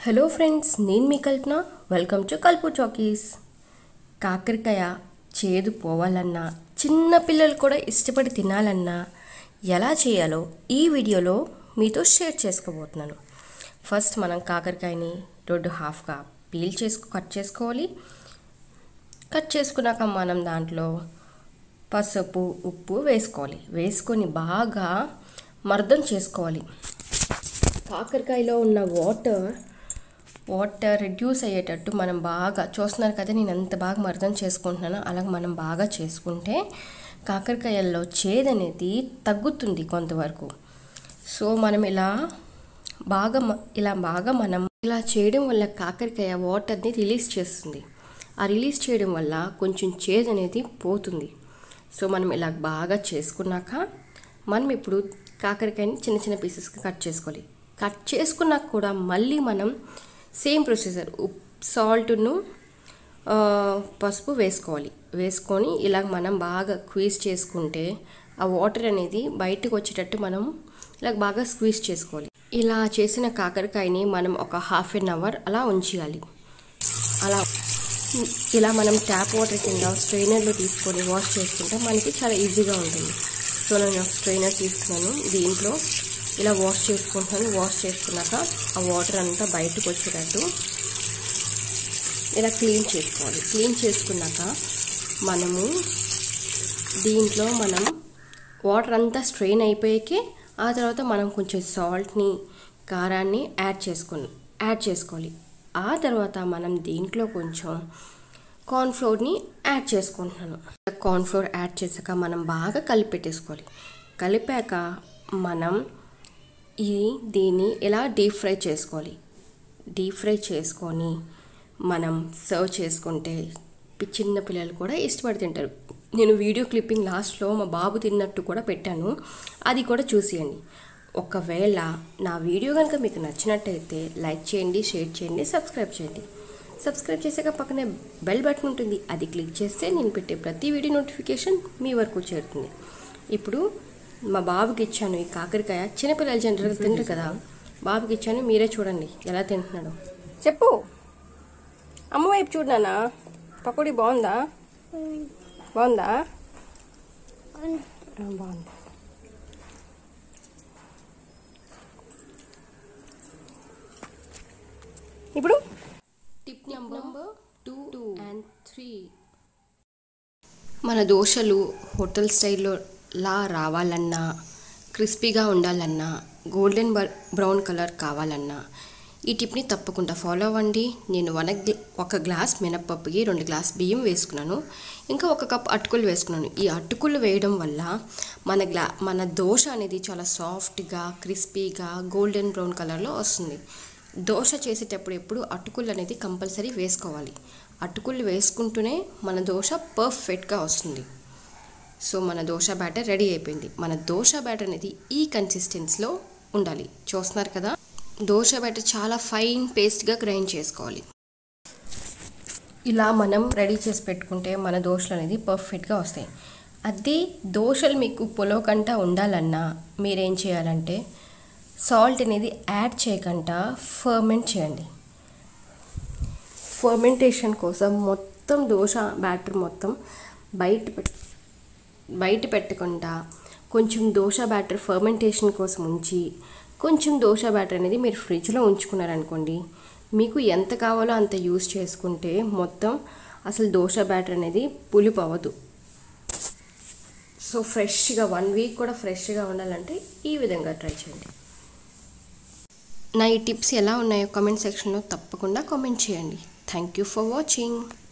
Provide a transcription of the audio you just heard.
Hello friends, నేను మీ కల్పన. Welcome to కల్పు చాకీస్. కాకరకాయ చేదు పోవాలన్నా, చిన్న పిల్లలు కూడా ఇష్టపడి తినాలన్నా ఎలా చేయాలో ఈ వీడియోలో మీతో షేర్ చేసుకోబోతున్నాను. ఫస్ట్ మనం కాకరకాయని హాఫ్గా కట్ చేసుకోవాలి. కట్ చేసుకున్నాక మనం దాంట్లో పసుపు, ఉప్పు వేసుకొని బాగా మర్దం చేసుకోవాలి. కాకరకాయలో ఉన్న వాటర్ రెడ్యూస్ అయ్యేటట్టు మనం బాగా చూస్తున్నారు కదా, నేను ఎంత బాగా మర్దం చేసుకుంటున్నానో అలాగ మనం బాగా చేసుకుంటే కాకరకాయల్లో చేదు అనేది తగ్గుతుంది కొంతవరకు. సో మనం ఇలా చేయడం వల్ల కాకరకాయ వాటర్ని రిలీజ్ చేస్తుంది. ఆ రిలీజ్ చేయడం వల్ల కొంచెం చేదు అనేది పోతుంది. సో మనం ఇలా బాగా చేసుకున్నాక మనం ఇప్పుడు కాకరకాయని చిన్న చిన్న పీసెస్కి కట్ చేసుకోవాలి. కట్ చేసుకున్నాక కూడా మళ్ళీ మనం సేమ్ ప్రొసీజర్ సాల్ట్ను పసుపు వేసుకొని ఇలా మనం బాగా స్క్వీజ్ చేసుకుంటే ఆ వాటర్ అనేది బయటకు వచ్చేటట్టు మనం ఇలా బాగా స్క్వీజ్ చేసుకోవాలి. ఇలా చేసిన కాకరకాయని మనం ఒక హాఫ్ అన్ అవర్ అలా ఉంచేయాలి. ఇలా మనం ట్యాప్ వాటర్ కింద స్ట్రైనర్లో తీసుకొని వాష్ చేసుకుంటే మనకి చాలా ఈజీగా ఉంటుంది. సో నేను స్ట్రైనర్ తీసుకున్నాను, దీంట్లో ఇలా వాష్ చేసుకున్నాక ఆ వాటర్ అంతా బయటకు వచ్చేటట్టు ఇలా క్లీన్ చేసుకోవాలి. క్లీన్ చేసుకున్నాక దీంట్లో మనం వాటర్ అంతా స్ట్రెయిన్ అయిపోయాకే ఆ తర్వాత మనం కొంచెం సాల్ట్ని, కారాన్ని యాడ్ చేసుకోవాలి. ఆ తర్వాత మనం దీంట్లో కొంచెం కార్న్ఫ్లోర్ని యాడ్ చేసుకుంటున్నాను. కార్న్ఫ్లోర్ యాడ్ చేశాక మనం బాగా కలిపెట్టేసుకోవాలి. కలిపాక మనం దీన్ని ఇలా డీప్ ఫ్రై చేసుకొని మనం సర్వ్ చేసుకుంటే చిన్న పిల్లలు కూడా ఇష్టపడి తింటారు. నేను వీడియో క్లిప్పింగ్ లాస్ట్లో మా బాబు తిన్నట్టు కూడా పెట్టాను, అది కూడా చూసేయండి. ఒకవేళ నా వీడియో కనుక మీకు నచ్చినట్టయితే లైక్ చేయండి, షేర్ చేయండి, సబ్స్క్రైబ్ చేయండి. సబ్స్క్రైబ్ చేసాక పక్కనే బెల్ బటన్ ఉంటుంది, అది క్లిక్ చేస్తే నేను పెట్టే ప్రతి వీడియో నోటిఫికేషన్ మీ వరకు చేరుతుంది. ఇప్పుడు మా బాబుకి ఇచ్చాను ఈ కాకరకాయ. చిన్నపిల్లలు జనరల్గా తింటారు కదా, బాబుకి ఇచ్చాను. మీరే చూడండి ఎలా తింటున్నాడు. చెప్పు, అమ్మ వైపు చూడనా. పకోడీ బాగుందా? బాగుంది. ఇప్పుడు టిప్ నెంబర్ 2 and 3. మన దోశలు హోటల్ స్టైల్లో రావాలన్నా, క్రిస్పీగా ఉండాలన్నా, గోల్డెన్ బ్రౌన్ కలర్ కావాలన్నా ఈ టిప్ని తప్పకుండా ఫాలో అవ్వండి. నేను 1 గ్లాస్ మినప్పప్పుకి 2 గ్లాస్ బియ్యం వేసుకున్నాను, ఇంకా 1 కప్ అటుకులు వేసుకున్నాను. ఈ అటుకులు వేయడం వల్ల మన దోశ అనేది చాలా సాఫ్ట్గా, క్రిస్పీగా, గోల్డెన్ బ్రౌన్ కలర్లో వస్తుంది. దోశ చేసేటప్పుడు ఎప్పుడు అటుకులు అనేది కంపల్సరీ వేసుకోవాలి. అటుకులు వేసుకుంటూనే మన దోశ పర్ఫెక్ట్గా వస్తుంది. సో మన దోశ బ్యాటర్ రెడీ అయిపోయింది. మన దోశ బ్యాటర్ అనేది ఈ కన్సిస్టెన్సీలో ఉండాలి. చూస్తున్నారు కదా, దోశ బ్యాటర్ చాలా ఫైన్ పేస్ట్గా గ్రైండ్ చేసుకోవాలి. ఇలా మనం రెడీ చేసి పెట్టుకుంటే మన దోశలు అనేది పర్ఫెక్ట్గా వస్తాయి. అదే దోశలు మీకు పొలవకంట ఉండాలన్నా మీరేం చేయాలంటే సాల్ట్ అనేది యాడ్ చేయకుండా ఫర్మెంట్ చేయండి. ఫర్మెంటేషన్ కోసం మొత్తం దోశ బ్యాటర్ మొత్తం బయట పెట్టకుండా కొంచెం దోశ బ్యాటర్ ఫర్మెంటేషన్ కోసం ఉంచి కొంచెం దోశ బ్యాటర్ అనేది మీరు ఫ్రిడ్జ్లో ఉంచుకున్నారనుకోండి, మీకు ఎంత కావాలో అంత యూస్ చేసుకుంటే మొత్తం అసలు దోశ బ్యాటర్ అనేది పులుపు అవ్వదు. సో ఫ్రెష్గా 1 వీక్ కూడా ఫ్రెష్గా ఉండాలంటే ఈ విధంగా ట్రై చేయండి. నా ఈ టిప్స్ ఎలా ఉన్నాయో కామెంట్ సెక్షన్లో తప్పకుండా కామెంట్ చేయండి. Thank you for watching.